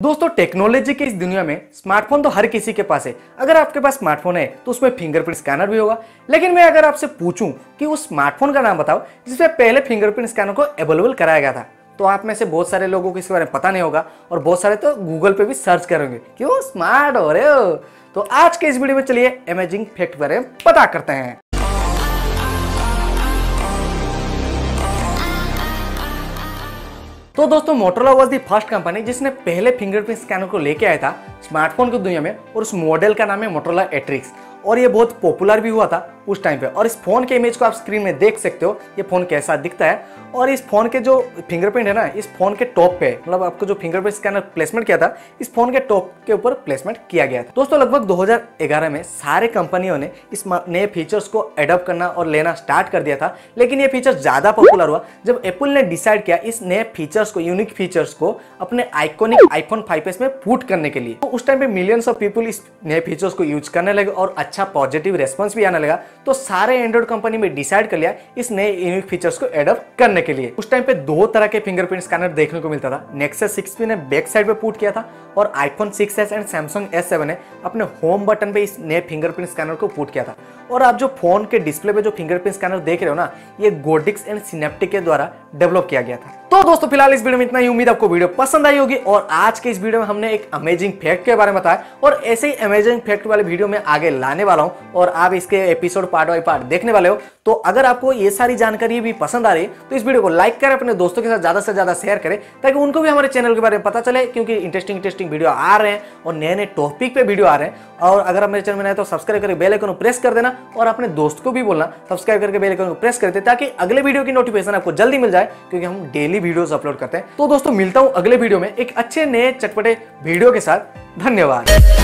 दोस्तों टेक्नोलॉजी की इस दुनिया में स्मार्टफोन तो हर किसी के पास है। अगर आपके पास स्मार्टफोन है तो उसमें फिंगरप्रिंट स्कैनर भी होगा। लेकिन मैं अगर आपसे पूछूं कि उस स्मार्टफोन का नाम बताओ जिसमें पहले फिंगरप्रिंट स्कैनर को अवेलेबल कराया गया था, तो आप में से बहुत सारे लोगों को इसके बारे में पता नहीं होगा और बहुत सारे तो गूगल पे भी सर्च करेंगे क्यों स्मार्ट हो रहे हो। तो आज के इस वीडियो में चलिए अमेजिंग फैक्ट के बारे में पता करते हैं। तो दोस्तों Motorola was the first company जिसने पहले फिंगरप्रिंट स्कैनर को लेके आया था स्मार्टफोन की दुनिया में, और उस मॉडल का नाम है मोटोरोला एट्रिक्स, और ये बहुत पॉपुलर भी हुआ था उस टाइम पे। और इस फोन के इमेज को आप स्क्रीन में देख सकते हो, ये फोन कैसा दिखता है। और इस फोन के जो फिंगरप्रिंट है ना, इस फोन के टॉप पे, मतलब आपको जो फिंगरप्रिंट स्कैनर प्लेसमेंट किया था इस फोन के टॉप के ऊपर प्लेसमेंट किया गया था। दोस्तों लगभग 2011 में सारे कंपनियों ने इस नए फीचर्स को एडॉप्ट करना और लेना स्टार्ट कर दिया था, लेकिन ये फीचर ज्यादा पॉपुलर हुआ जब एप्पल ने डिसाइड किया इस नए फीचर्स को, यूनिक फीचर्स को अपने आइकॉनिक आईफोन 5s में पुट करने के लिए। तो उस टाइम पे मिलियंस ऑफ पीपल इस नए फीचर्स को यूज करने लगे और अच्छा पॉजिटिव रेस्पॉन्स भी आने लगा। तो सारे एंड्रॉइड कंपनी में डिसाइड कर लिया इस नए यूनिक फीचर्स को एडॉप्ट करने के लिए। उस टाइम पे दो तरह के फिंगरप्रिंट स्कैनर देखने को मिलता था। नेक्सस 6P ने बैक साइड पे पुट किया था और iPhone 6s and Samsung S7 ने अपने होम बटन पे इस नए फिंगरप्रिंट स्कैनर को पुट किया था। और आप जो फोन के डिस्प्ले पे जो फिंगरप्रिंट स्कैनर देख रहे हो ना, ये गोडिक्स एंड सिनेप्टिक के द्वारा डेवलप किया गया था। तो दोस्तों फिलहाल इस वीडियो में इतना ही। उम्मीद आपको वीडियो पसंद आई होगी, और आज के इस वीडियो में हमने एक अमेजिंग फैक्ट के बारे में बताया, और ऐसे ही अमेजिंग फैक्ट वाले वीडियो में आगे लाने वाला हूं और आप इसके एपिसोड पार्ट बाय पार्ट देखने वाले हो। तो अगर आपको ये सारी जानकारी भी पसंद आ रही है तो इस वीडियो को लाइक करें, अपने दोस्तों के साथ ज्यादा से ज्यादा शेयर करें ताकि उनको भी हमारे चैनल के बारे में पता चले, क्योंकि इंटरेस्टिंग वीडियो आ रहे हैं और नए नए टॉपिक पे वीडियो आ रहे हैं। और अगर आप मेरे चैनल में नए तो सब्सक्राइब करके बेल आइकन को प्रेस कर देना, और अपने दोस्त को भी बोलना सब्सक्राइब करके बेल आइकन को प्रेस कर दे ताकि अगले वीडियो की नोटिफिकेशन आपको जल्दी मिल जाए, क्योंकि हम डेली वीडियोस अपलोड करते हैं। तो दोस्तों मिलता हूं अगले वीडियो में एक अच्छे नए चटपटे वीडियो के साथ। धन्यवाद।